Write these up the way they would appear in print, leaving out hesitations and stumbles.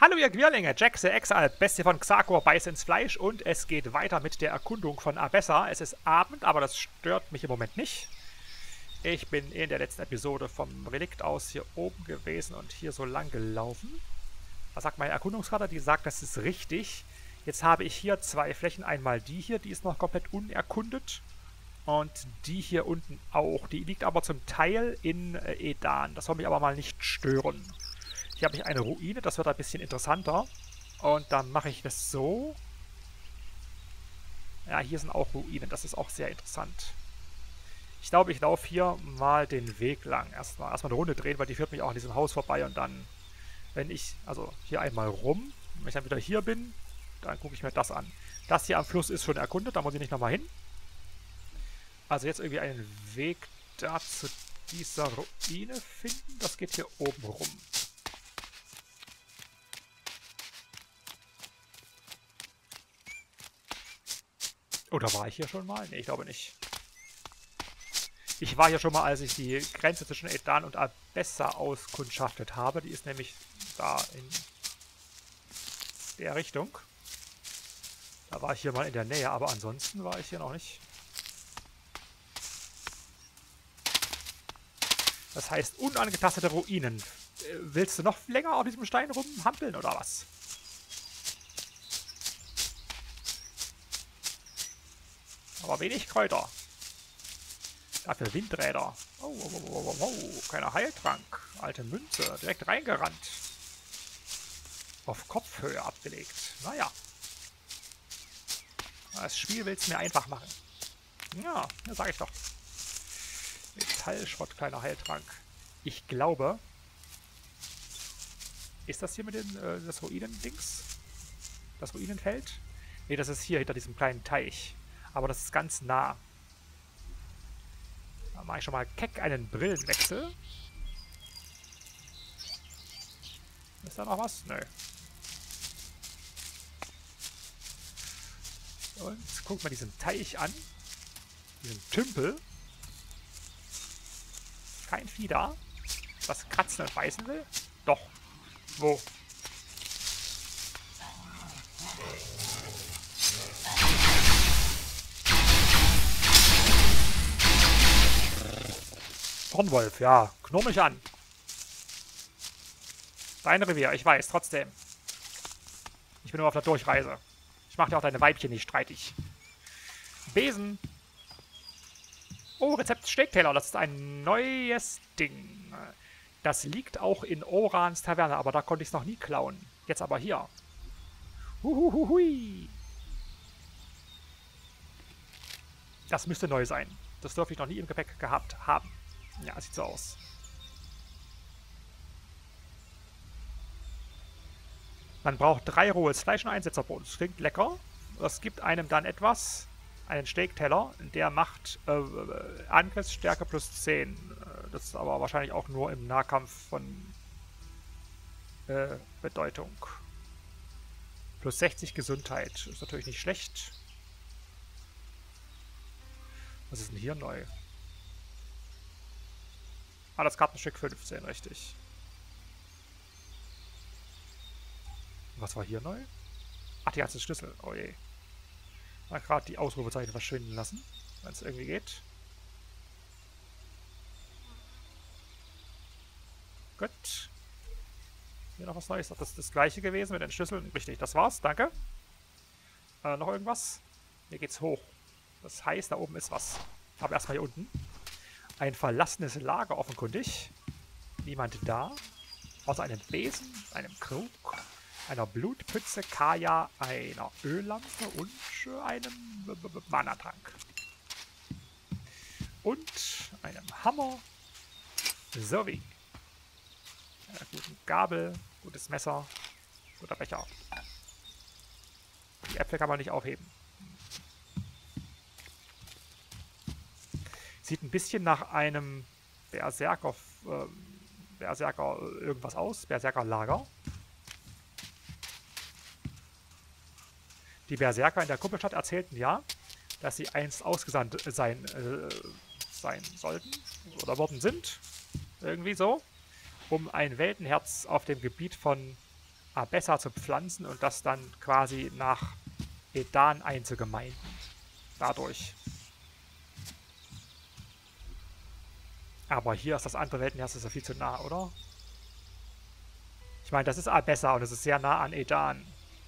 Hallo ihr Quirlinge, Jack the Exile, Bestie von Xakor, beißt ins Fleisch und es geht weiter mit der Erkundung von Abessa. Es ist Abend, aber das stört mich im Moment nicht. Ich bin in der letzten Episode vom Relikt aus hier oben gewesen und hier so lang gelaufen. Was sagt meine Erkundungskarte? Die sagt, das ist richtig. Jetzt habe ich hier zwei Flächen. Einmal die hier, die ist noch komplett unerkundet. Und die hier unten auch. Die liegt aber zum Teil in Edan. Das soll mich aber mal nicht stören. Hier habe ich eine Ruine, das wird ein bisschen interessanter. Und dann mache ich das so. Ja, hier sind auch Ruinen, das ist auch sehr interessant. Ich glaube, ich laufe hier mal den Weg lang. Erstmal eine Runde drehen, weil die führt mich auch an diesem Haus vorbei. Und dann, wenn ich, also hier einmal rum, wenn ich dann wieder hier bin, dann gucke ich mir das an. Das hier am Fluss ist schon erkundet, da muss ich nicht nochmal hin. Also jetzt irgendwie einen Weg da zu dieser Ruine finden. Das geht hier oben rum. Oder war ich hier schon mal? Ne, ich glaube nicht. Ich war hier schon mal, als ich die Grenze zwischen Edan und Abessa auskundschaftet habe. Die ist nämlich da in der Richtung. Da war ich hier mal in der Nähe, aber ansonsten war ich hier noch nicht. Das heißt, unangetastete Ruinen. Willst du noch länger auf diesem Stein rumhampeln oder was? Aber wenig Kräuter. Dafür Windräder. Oh, keiner Heiltrank. Alte Münze. Direkt reingerannt. Auf Kopfhöhe abgelegt. Naja. Das Spiel will es mir einfach machen. Ja, das sage ich doch. Metallschrott, kleiner Heiltrank. Ich glaube... Ist das hier mit den, das Ruinen-Dings? Das Ruinenfeld? Ne, das ist hier hinter diesem kleinen Teich. Aber das ist ganz nah. Da mache ich schon mal keck einen Brillenwechsel. Ist da noch was? Nö. Und guck mal diesen Teich an. Diesen Tümpel. Kein Vieh da. Was kratzen und beißen will? Doch. Wo? Hornwolf, ja. Knurr mich an. Dein Revier, ich weiß, trotzdem. Ich bin nur auf der Durchreise. Ich mache dir auch deine Weibchen nicht streitig. Besen. Oh, Rezept Steakteller, das ist ein neues Ding. Das liegt auch in Orans Taverne, aber da konnte ich es noch nie klauen. Jetzt aber hier. Huhuhui. Das müsste neu sein. Das dürfte ich noch nie im Gepäck gehabt haben. Ja, sieht so aus. Man braucht 3 rohes Fleisch und ein Setzerbrot. Das klingt lecker. Das gibt einem dann etwas, einen Steakteller, der macht Angriffsstärke plus 10. Das ist aber wahrscheinlich auch nur im Nahkampf von Bedeutung. Plus 60 Gesundheit. Ist natürlich nicht schlecht. Was ist denn hier neu? Ah, das Kartenstück 15, richtig. Was war hier neu? Ach, die ganze Schlüssel. Oh je. Mal gerade die Ausrufezeichen verschwinden lassen, wenn es irgendwie geht. Gut. Hier noch was Neues. Das ist das gleiche gewesen mit den Schlüsseln. Richtig, das war's. Danke. Noch irgendwas? Hier geht's hoch. Das heißt, da oben ist was. Aber erstmal hier unten. Ein verlassenes Lager offenkundig. Niemand da. Außer einem Besen, einem Krug, einer Blutpütze, Kaya, einer Öllampe und einem Mana-Trank. Und einem Hammer sowie einer guten Gabel, gutes Messer, guter Becher. Die Äpfel kann man nicht aufheben. Sieht ein bisschen nach einem Berserker irgendwas aus. Berserker-Lager. Die Berserker in der Kuppelstadt erzählten ja, dass sie einst ausgesandt sein sollten. Oder worden sind. Irgendwie so. Um ein Weltenherz auf dem Gebiet von Abessa zu pflanzen und das dann quasi nach Edan einzugemeinden. Dadurch. Aber hier ist das andere Weltenherz, ist ja viel zu nah, oder? Ich meine, das ist Abessa und es ist sehr nah an Edan.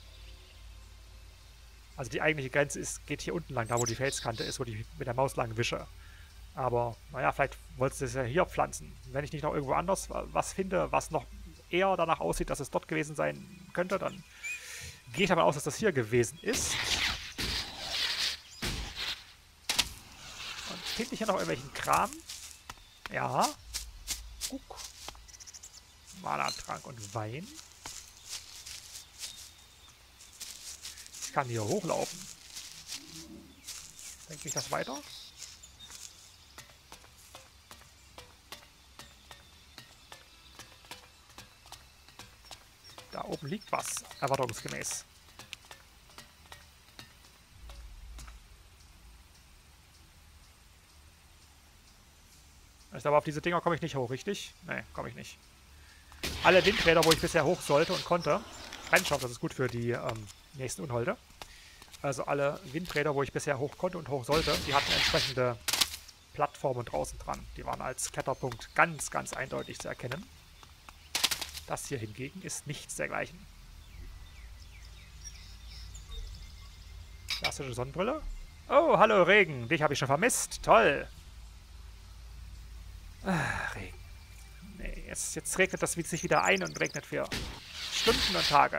Also die eigentliche Grenze geht hier unten lang, da wo die Felskante ist, wo ich mit der Maus lang wische. Aber, naja, vielleicht wolltest du es ja hier pflanzen. Wenn ich nicht noch irgendwo anders was finde, was noch eher danach aussieht, dass es dort gewesen sein könnte, dann gehe ich davon aus, dass das hier gewesen ist. Und finde ich hier noch irgendwelchen Kram? Ja. Guck. Mana-Trank und Wein. Ich kann hier hochlaufen. Denke ich das weiter? Da oben liegt was, erwartungsgemäß. Ich glaube, auf diese Dinger komme ich nicht hoch, richtig? Nee, komme ich nicht. Alle Windräder, wo ich bisher hoch sollte und konnte, Brennstoff, das ist gut für die nächsten Unholde. Also alle Windräder, wo ich bisher hoch konnte und hoch sollte, die hatten entsprechende Plattformen draußen dran. Die waren als Kletterpunkt ganz, ganz eindeutig zu erkennen. Das hier hingegen ist nichts dergleichen. Klassische Sonnenbrille. Oh, hallo Regen. Dich habe ich schon vermisst. Toll. Regen. Nee, jetzt regnet das sich wieder ein und regnet für Stunden und Tage.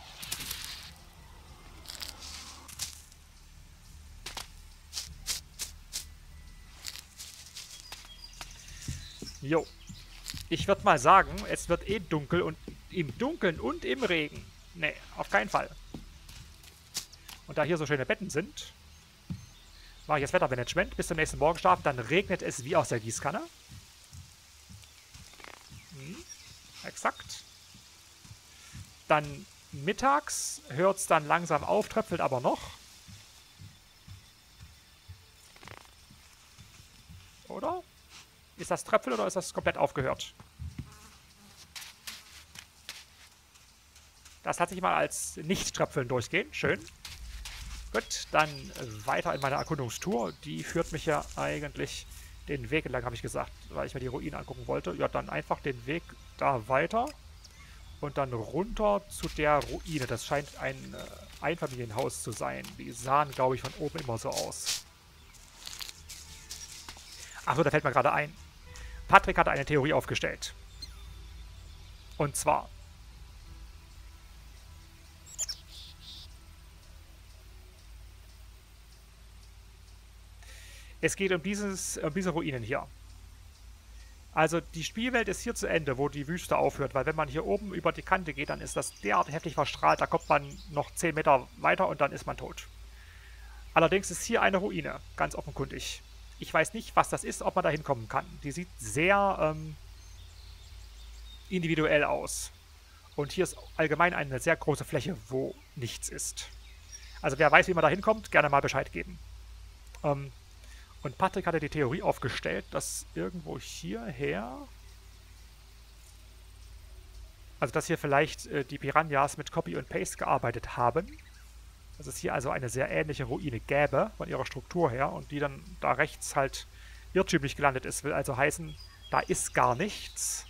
Jo. Ich würde mal sagen, es wird eh dunkel und im Dunkeln und im Regen. Nee, auf keinen Fall. Und da hier so schöne Betten sind, mache ich jetzt Wettermanagement bis zum nächsten Morgenstart. Dann regnet es wie aus der Gießkanne. Exakt. Dann mittags hört es dann langsam auf, tröpfelt aber noch. Oder? Ist das Tröpfel oder ist das komplett aufgehört? Das lasse ich mal als Nicht-Tröpfeln durchgehen. Schön. Gut, dann weiter in meiner Erkundungstour. Die führt mich ja eigentlich den Weg entlang, habe ich gesagt, weil ich mir die Ruinen angucken wollte. Ja, dann einfach den Weg da weiter und dann runter zu der Ruine. Das scheint ein Einfamilienhaus zu sein. Die sahen, glaube ich, von oben immer so aus. Achso, da fällt mir gerade ein. Patrick hatte eine Theorie aufgestellt. Und zwar: Es geht um diese Ruinen hier. Also die Spielwelt ist hier zu Ende, wo die Wüste aufhört, weil wenn man hier oben über die Kante geht, dann ist das derart heftig verstrahlt, da kommt man noch 10 Meter weiter und dann ist man tot. Allerdings ist hier eine Ruine, ganz offenkundig. Ich weiß nicht, was das ist, ob man da hinkommen kann. Die sieht sehr individuell aus. Und hier ist allgemein eine sehr große Fläche, wo nichts ist. Also wer weiß, wie man da hinkommt, gerne mal Bescheid geben. Und Patrick hatte die Theorie aufgestellt, dass irgendwo hierher... Also dass hier vielleicht die Piranhas mit Copy und Paste gearbeitet haben. Dass es hier also eine sehr ähnliche Ruine gäbe, von ihrer Struktur her. Und die dann da rechts halt irrtümlich gelandet ist. Will also heißen, da ist gar nichts.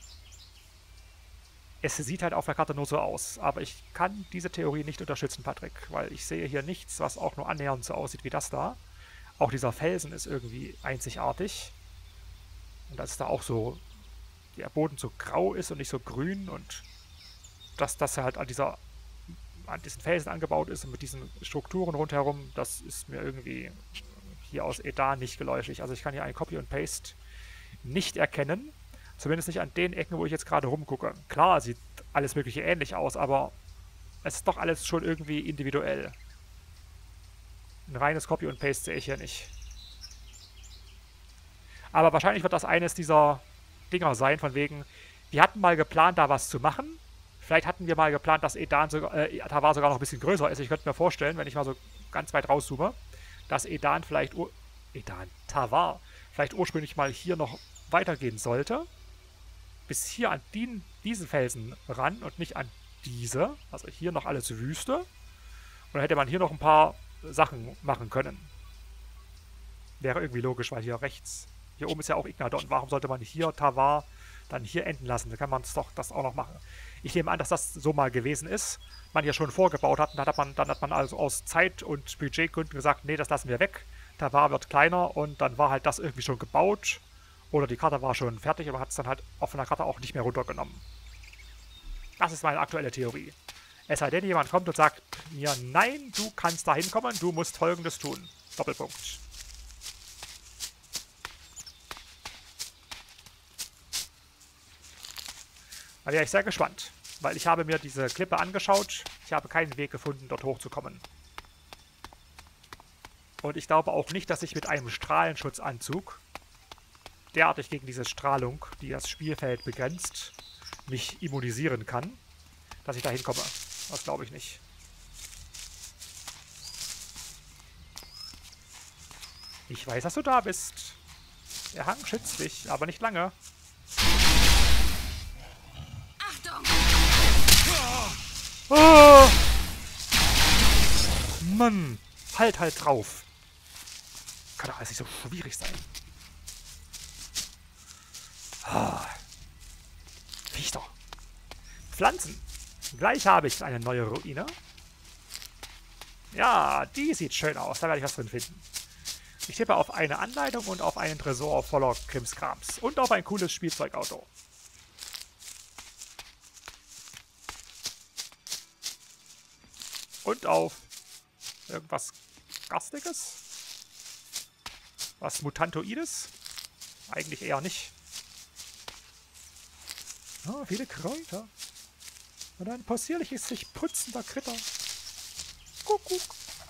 Es sieht halt auf der Karte nur so aus. Aber ich kann diese Theorie nicht unterstützen, Patrick. Weil ich sehe hier nichts, was auch nur annähernd so aussieht wie das da. Auch dieser Felsen ist irgendwie einzigartig. Und dass da auch so der Boden so grau ist und nicht so grün. Und dass das halt an diesen Felsen angebaut ist und mit diesen Strukturen rundherum, das ist mir irgendwie hier aus Edan nicht geläufig. Also ich kann hier ein Copy und Paste nicht erkennen. Zumindest nicht an den Ecken, wo ich jetzt gerade rumgucke. Klar, sieht alles Mögliche ähnlich aus, aber es ist doch alles schon irgendwie individuell. Ein reines Copy und Paste sehe ich hier nicht. Aber wahrscheinlich wird das eines dieser Dinger sein, von wegen, wir hatten mal geplant, da was zu machen. Vielleicht hatten wir mal geplant, dass Tavar sogar noch ein bisschen größer ist. Ich könnte mir vorstellen, wenn ich mal so ganz weit rauszoome, dass Tavar vielleicht ursprünglich mal hier noch weitergehen sollte. Bis hier an diesen Felsen ran und nicht an diese. Also hier noch alles Wüste. Und dann hätte man hier noch ein paar Sachen machen können. Wäre irgendwie logisch, weil hier rechts... Hier oben ist ja auch Ignadon. Warum sollte man hier Tavar dann hier enden lassen? Da kann man das auch noch machen. Ich nehme an, dass das so mal gewesen ist. Man hier schon vorgebaut hat. Und dann hat man also aus Zeit- und Budgetgründen gesagt, nee, das lassen wir weg. Tavar wird kleiner und dann war halt das irgendwie schon gebaut. Oder die Karte war schon fertig und man hat es dann halt auf einer Karte auch nicht mehr runtergenommen. Das ist meine aktuelle Theorie. Es sei denn, jemand kommt und sagt mir, nein, du kannst da hinkommen, du musst Folgendes tun. Doppelpunkt. Da wäre ich sehr gespannt, weil ich habe mir diese Klippe angeschaut. Ich habe keinen Weg gefunden, dort hochzukommen. Und ich glaube auch nicht, dass ich mit einem Strahlenschutzanzug, derartig gegen diese Strahlung, die das Spielfeld begrenzt, mich immunisieren kann, dass ich da hinkomme. Das glaube ich nicht. Ich weiß, dass du da bist. Der Hang schützt dich, aber nicht lange. Achtung! Oh! Mann, halt drauf. Kann doch alles nicht so schwierig sein. Ah. Viecher. Pflanzen. Gleich habe ich eine neue Ruine. Ja, die sieht schön aus. Da werde ich was drin finden. Ich tippe auf eine Anleitung und auf einen Tresor voller Krimskrams. Und auf ein cooles Spielzeugauto. Und auf irgendwas Garstiges? Was Mutantoides? Eigentlich eher nicht. Oh, viele Kräuter. Und ein possierliches sich putzender Kritter. Kuckuck.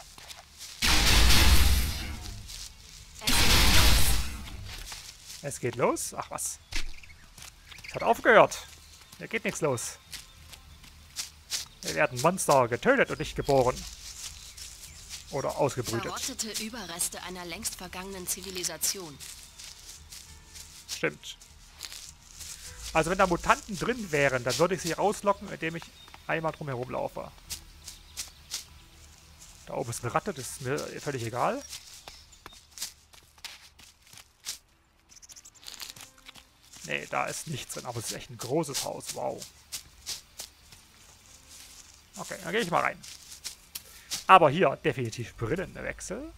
Es geht los? Ach was. Es hat aufgehört. Hier geht nichts los. Hier werden Monster getötet und nicht geboren. Oder ausgebrütet. Verrottete Überreste einer längst vergangenen Zivilisation. Stimmt. Also wenn da Mutanten drin wären, dann würde ich sie rauslocken, indem ich einmal drumherum laufe. Da oben ist eine Ratte, das ist mir völlig egal. Nee, da ist nichts drin, aber es ist echt ein großes Haus. Wow. Okay, dann gehe ich mal rein. Aber hier definitiv Brillenwechsel.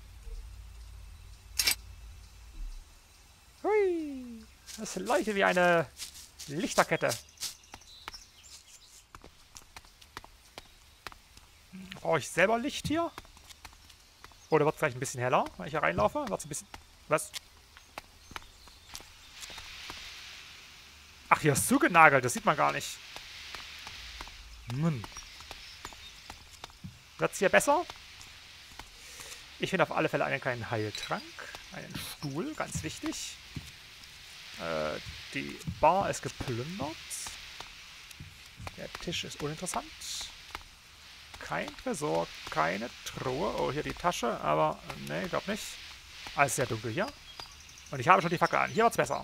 Hui. Das leuchtet wie eine Lichterkette. Brauche ich selber Licht hier? Oder wird es gleich ein bisschen heller, wenn ich hier reinlaufe? Wird es ein bisschen... Was? Ach, hier ist zugenagelt. Das sieht man gar nicht. Wird es hier besser? Ich finde auf alle Fälle einen kleinen Heiltrank. Einen Stuhl, ganz wichtig. Die Bar ist geplündert. Der Tisch ist uninteressant. Kein Tresor, keine Truhe. Oh, hier die Tasche, aber ne, ich glaube nicht. Alles sehr dunkel hier. Und ich habe schon die Fackel an. Hier wird's besser.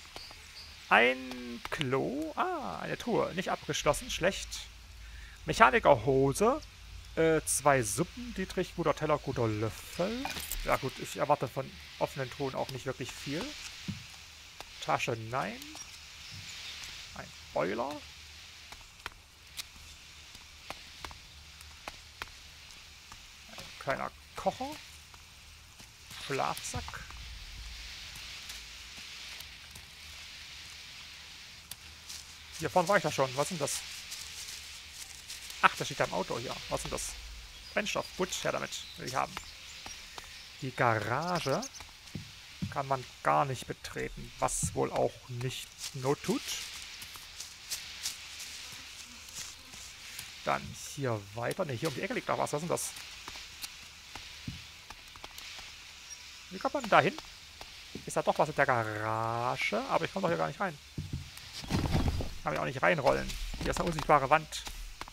Ein Klo. Ah, eine Truhe. Nicht abgeschlossen. Schlecht. Mechanikerhose. 2 Suppen. Dietrich, guter Teller, guter Löffel. Ja gut, ich erwarte von offenen Truhen auch nicht wirklich viel. Tasche, nein. Ein Boiler. Ein kleiner Kocher. Schlafsack. Hier vorne war ich ja schon. Was ist denn das? Ach, das steht da im Auto hier. Was ist denn das? Brennstoff. Gut, her damit. Will ich haben. Die Garage kann man gar nicht betreten, was wohl auch nicht Not tut. Dann hier weiter. Ne, hier um die Ecke liegt noch was. Was ist denn das? Wie kommt man denn da hin? Ist da doch was in der Garage? Aber ich komme doch hier gar nicht rein. Kann ich auch nicht reinrollen. Hier ist eine unsichtbare Wand.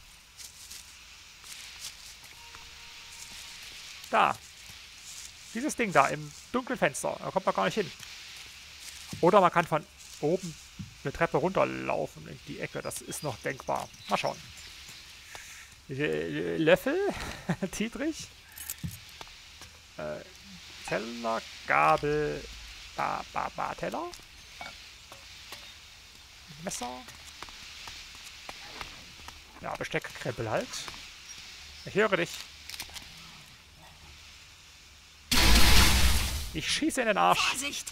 Da. Dieses Ding da im dunklen Fenster. Da kommt man gar nicht hin. Oder man kann von oben eine Treppe runterlaufen in die Ecke. Das ist noch denkbar. Mal schauen. Löffel, Dietrich. Teller, Gabel, Teller. Messer. Ja, Besteckkrempel halt. Ich höre dich. Ich schieße in den Arsch. Vorsicht!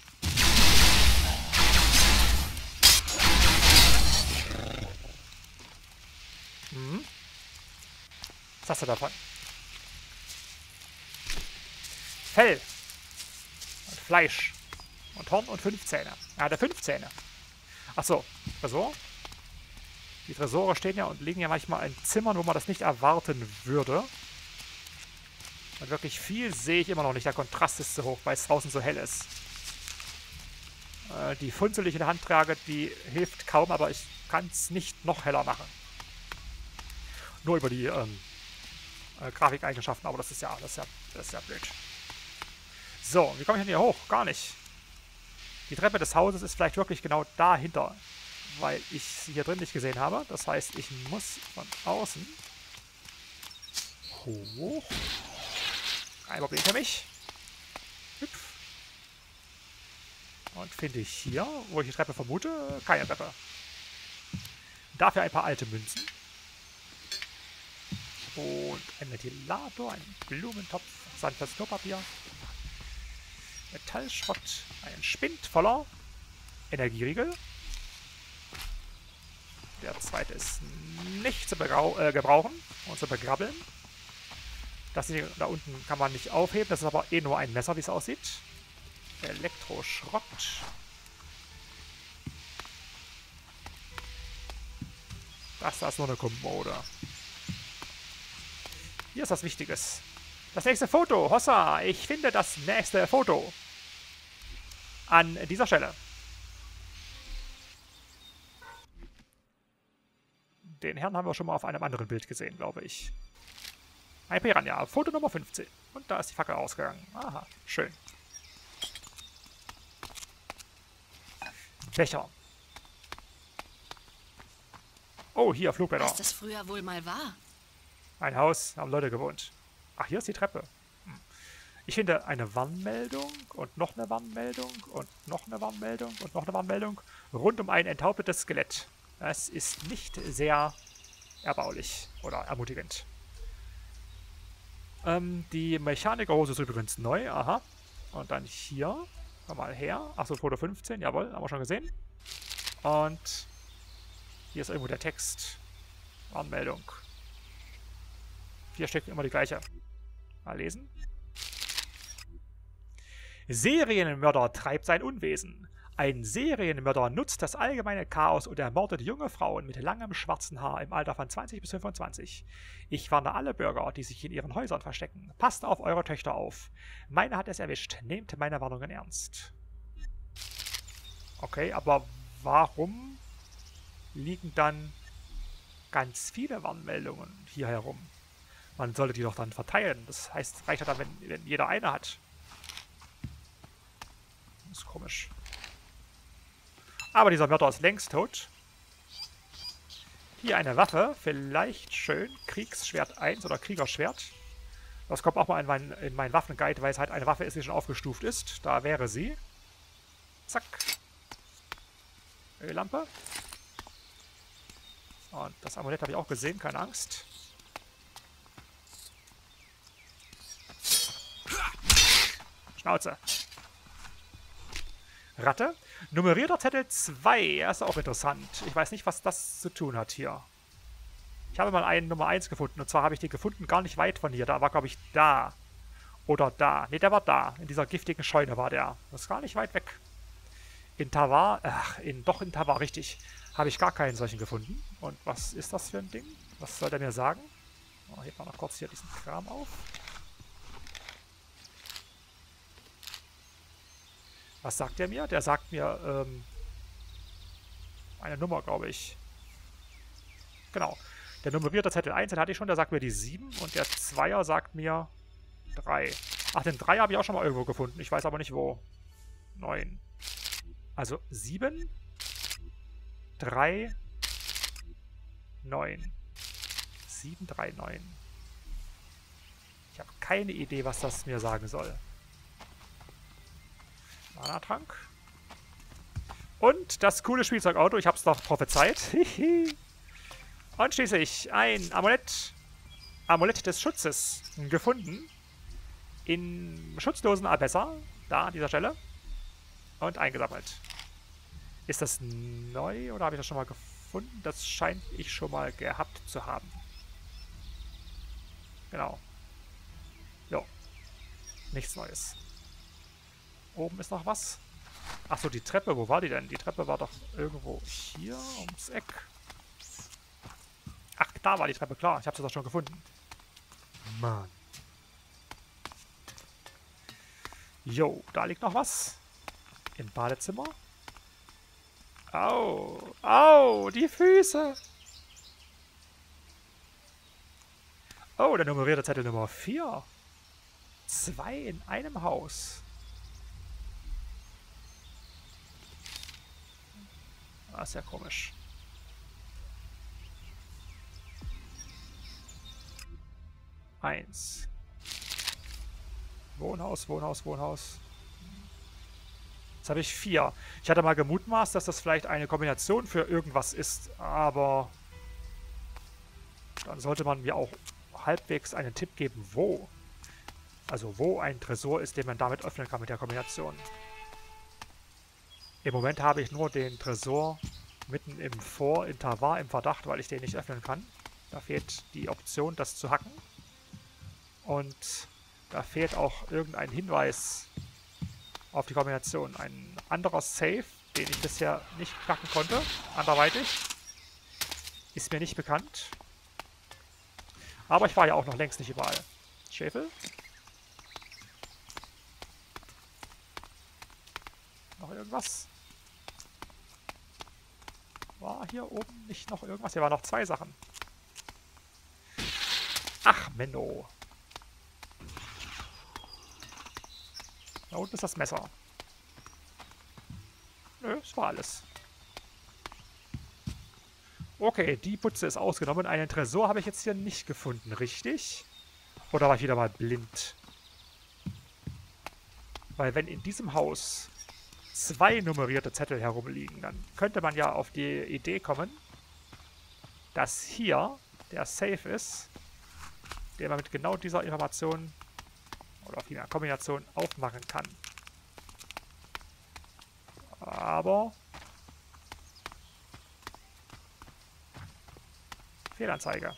Hm. Was hast du davon? Fell. Und Fleisch. Und Horn und 5 Zähne. Er hatte 5 Zähne. Achso, Tresor. Die Tresore stehen ja und liegen ja manchmal in Zimmern, wo man das nicht erwarten würde. Und wirklich viel sehe ich immer noch nicht. Der Kontrast ist zu hoch, weil es draußen so hell ist. Die Funzel, die ich in der Hand trage, die hilft kaum, aber ich kann es nicht noch heller machen. Nur über die Grafikeigenschaften, aber das ist ja blöd. So, wie komme ich denn hier hoch? Gar nicht. Die Treppe des Hauses ist vielleicht wirklich genau dahinter, weil ich sie hier drin nicht gesehen habe. Das heißt, ich muss von außen hoch. Kein Problem für mich. Hüpf. Und finde ich hier, wo ich die Treppe vermute, keine Treppe. Dafür ein paar alte Münzen. Und ein Ventilator, ein Blumentopf, sanftes Klopapier. Metallschrott, ein Spind voller Energieriegel. Der zweite ist nicht zu gebrauchen und zu begrabbeln. Das hier da unten kann man nicht aufheben, das ist aber eh nur ein Messer, wie es aussieht. Elektroschrott. Das da ist nur eine Kommode. Hier ist was Wichtiges. Das nächste Foto. Hossa, ich finde das nächste Foto. An dieser Stelle. Den Herrn haben wir schon mal auf einem anderen Bild gesehen, glaube ich. Ein Piranha. Foto Nummer 15. Und da ist die Fackel ausgegangen. Aha, schön. Becher. Oh, hier, Flugblätter. Was das früher wohl mal war. Ein Haus, haben Leute gewohnt. Ach, hier ist die Treppe. Ich finde eine Warnmeldung und noch eine Warnmeldung und noch eine Warnmeldung und noch eine Warnmeldung rund um ein enthauptetes Skelett. Das ist nicht sehr erbaulich oder ermutigend. Die Mechanikerhose ist übrigens neu. Aha. Und dann hier. Komm mal her. Achso, Foto 15. Jawohl, haben wir schon gesehen. Und hier ist irgendwo der Text. Warnmeldung. 4 Stück, immer die gleiche. Mal lesen. Serienmörder treibt sein Unwesen. Ein Serienmörder nutzt das allgemeine Chaos und ermordet junge Frauen mit langem schwarzen Haar im Alter von 20 bis 25. Ich warne alle Bürger, die sich in ihren Häusern verstecken. Passt auf eure Töchter auf. Meine hat es erwischt. Nehmt meine Warnungen ernst. Okay, aber warum liegen dann ganz viele Warnmeldungen hier herum? Man sollte die doch dann verteilen. Das heißt, reicht ja dann, wenn jeder eine hat. Das ist komisch. Aber dieser Mörder ist längst tot. Hier eine Waffe. Vielleicht schön. Kriegsschwert 1 oder Kriegerschwert. Das kommt auch mal in meinen Waffenguide, weil es halt eine Waffe ist, die schon aufgestuft ist. Da wäre sie. Zack. Öllampe. Und das Amulett habe ich auch gesehen. Keine Angst. Schnauze. Ratte. Nummerierter Zettel 2. Das ist auch interessant. Ich weiß nicht, was das zu tun hat hier. Ich habe mal einen Nummer 1 gefunden. Und zwar habe ich den gefunden gar nicht weit von hier. Da war, glaube ich, da. Oder da. Ne, der war da. In dieser giftigen Scheune war der. Das ist gar nicht weit weg. In Tavar. Ach, doch in Tavar, richtig. Habe ich gar keinen solchen gefunden. Und was ist das für ein Ding? Was soll der mir sagen? Oh, hebt mal noch kurz hier diesen Kram auf. Was sagt der mir? Der sagt mir, eine Nummer, glaube ich. Genau. Der nummerierte Zettel 1, den hatte ich schon, der sagt mir die 7 und der 2er sagt mir 3. Ach, den 3 habe ich auch schon mal irgendwo gefunden. Ich weiß aber nicht wo. 9. Also 7, 3, 9. 7, 3, 9. Ich habe keine Idee, was das mir sagen soll. Mana-Trank. Und das coole Spielzeugauto. Ich habe es doch prophezeit. Und schließlich ein Amulett. Amulett des Schutzes gefunden. In schutzlosen Abesser. Da an dieser Stelle. Und eingesammelt. Ist das neu oder habe ich das schon mal gefunden? Das scheint ich schon mal gehabt zu haben. Genau. Jo. Nichts Neues. Oben ist noch was. Achso, die Treppe. Wo war die denn? Die Treppe war doch irgendwo hier ums Eck. Ach, da war die Treppe, klar. Ich habe sie doch schon gefunden. Mann. Jo, da liegt noch was. Im Badezimmer. Au, au, die Füße. Oh, der nummerierte Zettel Nummer 4. 2 in einem Haus. Das ist ja komisch. Eins. Wohnhaus, Wohnhaus, Wohnhaus. Jetzt habe ich 4. Ich hatte mal gemutmaßt, dass das vielleicht eine Kombination für irgendwas ist, aber dann sollte man mir auch halbwegs einen Tipp geben, wo. Also wo ein Tresor ist, den man damit öffnen kann mit der Kombination. Im Moment habe ich nur den Tresor mitten im Vorinterval im Verdacht, weil ich den nicht öffnen kann. Da fehlt die Option, das zu hacken. Und da fehlt auch irgendein Hinweis auf die Kombination. Ein anderer Safe, den ich bisher nicht knacken konnte, anderweitig, ist mir nicht bekannt. Aber ich war ja auch noch längst nicht überall. Schäfel. Noch irgendwas? War hier oben nicht noch irgendwas? Hier waren noch 2 Sachen. Ach, Menno. Da unten ist das Messer. Nö, das war alles. Okay, die Putze ist ausgenommen. Einen Tresor habe ich jetzt hier nicht gefunden, richtig? Oder war ich wieder mal blind? Weil wenn in diesem Haus 2 nummerierte Zettel herumliegen, dann könnte man ja auf die Idee kommen, dass hier der Safe ist, den man mit genau dieser Information oder auf die Kombination aufmachen kann. Aber Fehlanzeige.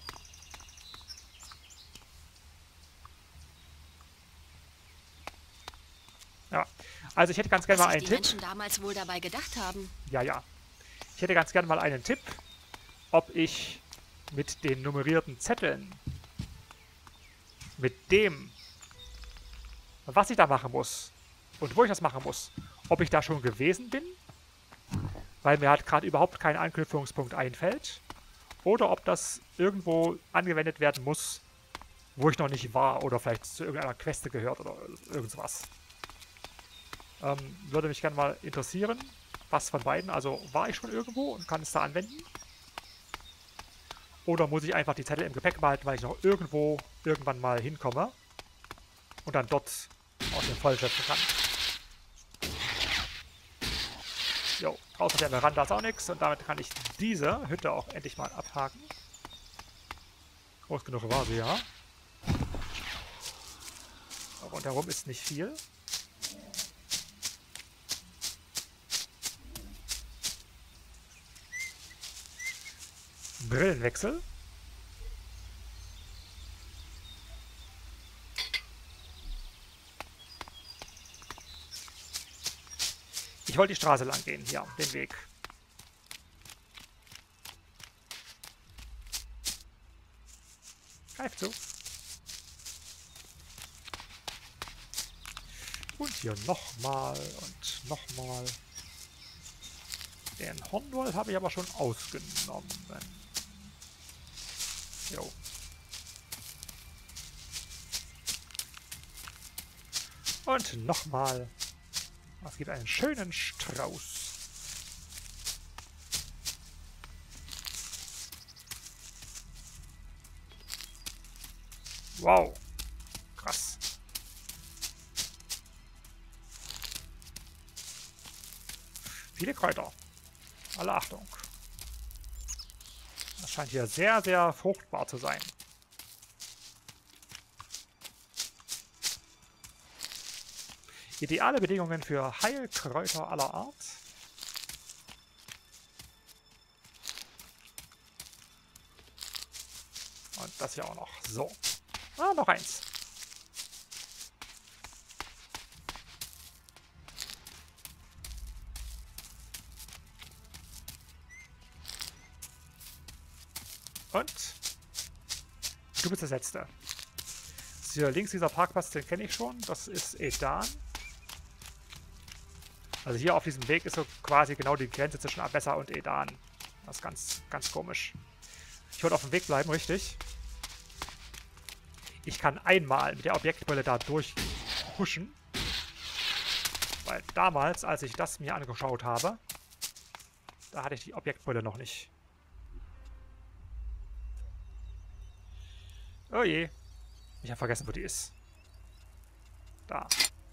Ja, also ich hätte ganz gerne mal einen die Tipp. Menschen damals wohl dabei gedacht haben. Ja, ja. Ich hätte ganz gerne mal einen Tipp, ob ich mit den nummerierten Zetteln, mit dem, was ich da machen muss und wo ich das machen muss, ob ich da schon gewesen bin, weil mir halt gerade überhaupt kein Anknüpfungspunkt einfällt, oder ob das irgendwo angewendet werden muss, wo ich noch nicht war oder vielleicht zu irgendeiner Queste gehört oder irgend sowas. Würde mich gerne mal interessieren, was von beiden. Also war ich schon irgendwo und kann es da anwenden? Oder muss ich einfach die Zettel im Gepäck behalten, weil ich noch irgendwo irgendwann mal hinkomme und dann dort aus dem Voll schöpfen kann? Jo, draußen auf der Veranda ist auch nichts und damit kann ich diese Hütte auch endlich mal abhaken. Groß genug war sie, ja. Rundherum ist nicht viel. Brillenwechsel. Ich wollte die Straße lang gehen, hier, den Weg. Greif zu. Und hier nochmal und nochmal. Den Hornwall habe ich aber schon ausgenommen. Jo. Und nochmal. Es gibt einen schönen Strauß. Wow. Krass. Viele Kräuter. Alle Achtung. Das scheint hier sehr, sehr fruchtbar zu sein. Ideale Bedingungen für Heilkräuter aller Art. Und das hier auch noch. So. Ah, noch eins. Und du bist das Letzte. Hier links dieser Parkplatz, den kenne ich schon. Das ist Edan. Also hier auf diesem Weg ist so quasi genau die Grenze zwischen Abessa und Edan. Das ist ganz, ganz komisch. Ich wollte auf dem Weg bleiben, richtig. Ich kann einmal mit der Objektbrille da durchhuschen. Weil damals, als ich das mir angeschaut habe, da hatte ich die Objektbrille noch nicht. Oh je. Ich habe vergessen, wo die ist. Da.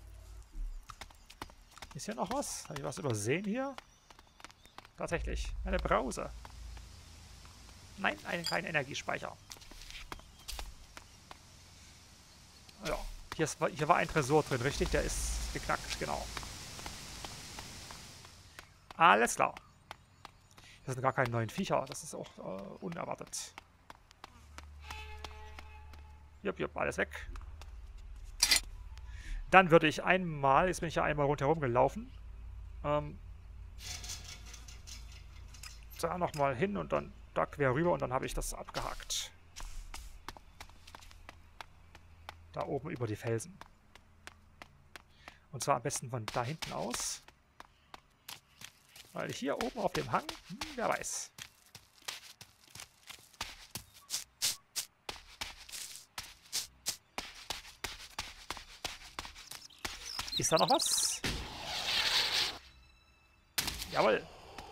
Ist hier noch was? Habe ich was übersehen hier? Tatsächlich. Eine Brause. Nein, kein Energiespeicher. Ja. Hier war ein Tresor drin, richtig? Der ist geknackt, genau. Alles klar. Hier sind gar keine neuen Viecher. Das ist auch unerwartet. Jupp, alles weg. Dann würde ich einmal, jetzt bin ich ja einmal rundherum gelaufen, da nochmal hin und dann da quer rüber und dann habe ich das abgehakt. Da oben über die Felsen. Und zwar am besten von da hinten aus. Weil hier oben auf dem Hang, wer weiß. Ist da noch was? Jawohl.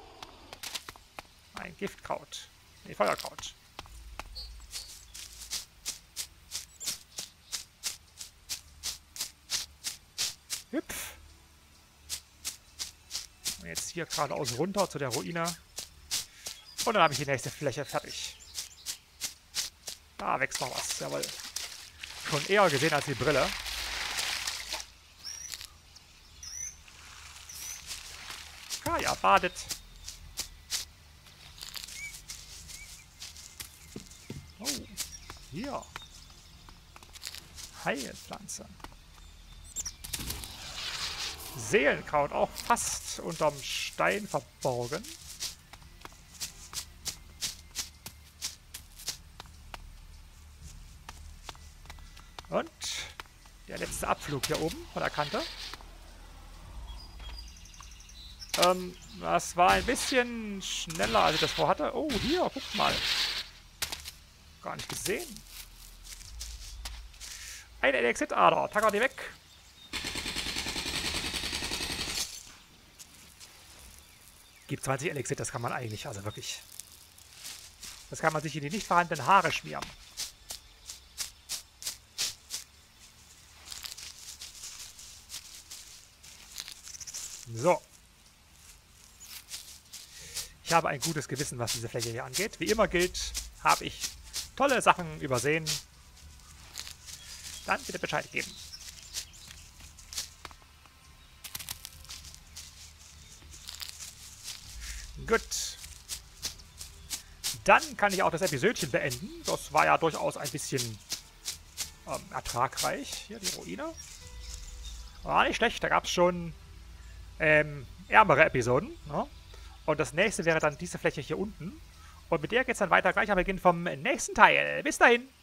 Ein Giftkraut. Nee, Feuerkraut. Hüpf. Und jetzt hier geradeaus runter zu der Ruine. Und dann habe ich die nächste Fläche fertig. Da wächst noch was. Jawohl. Schon eher gesehen als die Brille. Ja, badet. Oh, hier. Heilpflanze. Seelenkraut, auch fast unterm Stein verborgen. Und der letzte Abflug hier oben von der Kante. Das war ein bisschen schneller, als ich das vorhatte. Oh, hier, guck mal. Gar nicht gesehen. Eine Elixitader. Tacker die weg. Gibt 20 Elixit, das kann man eigentlich, also wirklich. Das kann man sich in die nicht vorhandenen Haare schmieren. So. Ich habe ein gutes Gewissen, was diese Fläche hier angeht. Wie immer gilt, habe ich tolle Sachen übersehen. Dann bitte Bescheid geben. Gut. Dann kann ich auch das Episodchen beenden. Das war ja durchaus ein bisschen ertragreich. Hier die Ruine. War nicht schlecht, da gab es schon ärmere Episoden. Ne? Und das nächste wäre dann diese Fläche hier unten. Und mit der geht es dann weiter gleich am Beginn vom nächsten Teil. Bis dahin.